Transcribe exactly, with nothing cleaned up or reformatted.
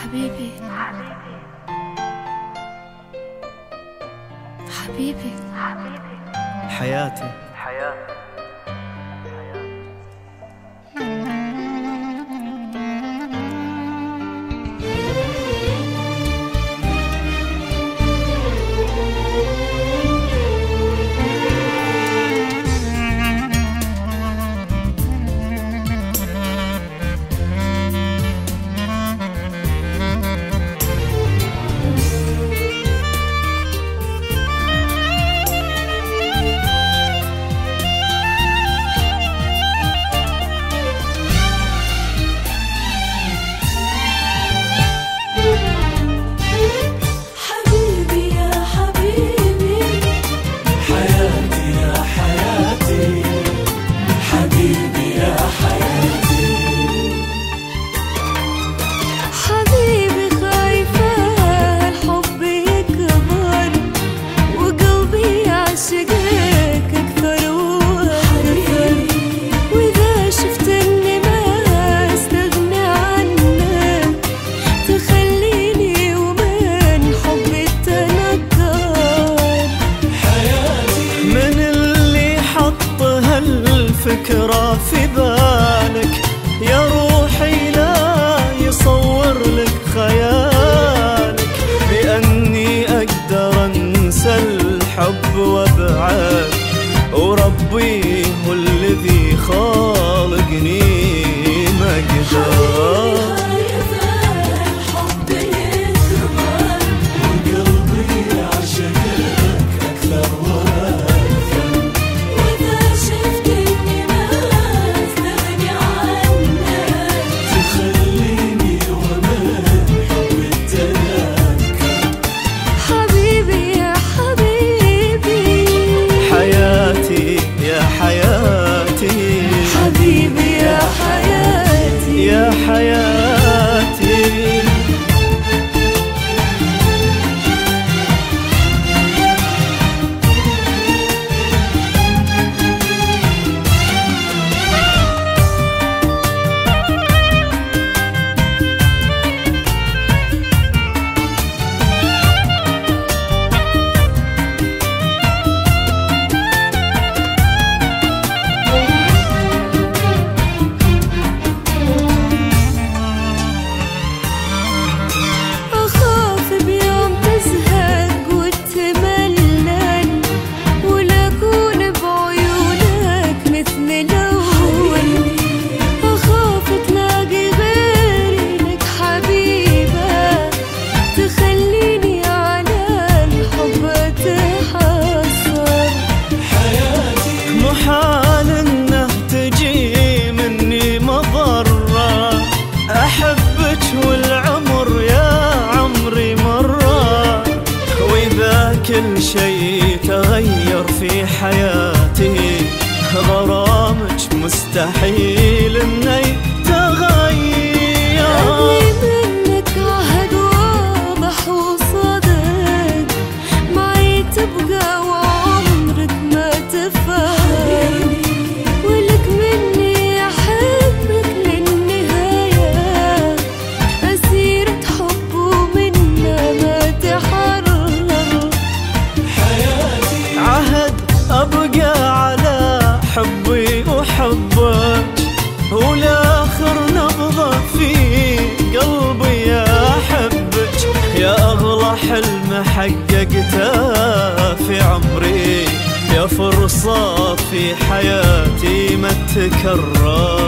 حبيبي حبيبي حياتي فكرة في بالك يا روحي لا يصور لك خيالك بأني أقدر أنسى الحب وأبعد وربي هو الذي خالقني ما أقدر كل شيء تغير في حياتي غرامك مستحيل انه يتغير أبي منك عهد واضح وصادق معي تبقى وعمرك ما تفارق ولك مني أحبك للنهاية أسيرة حب ومنا ما تحرر عهد أبقى على حبي وحبك والآخر نبضة في قلبي يا حبك يا أغلى حلم حققته في عمري يا فرصة في حياتي ما تكرر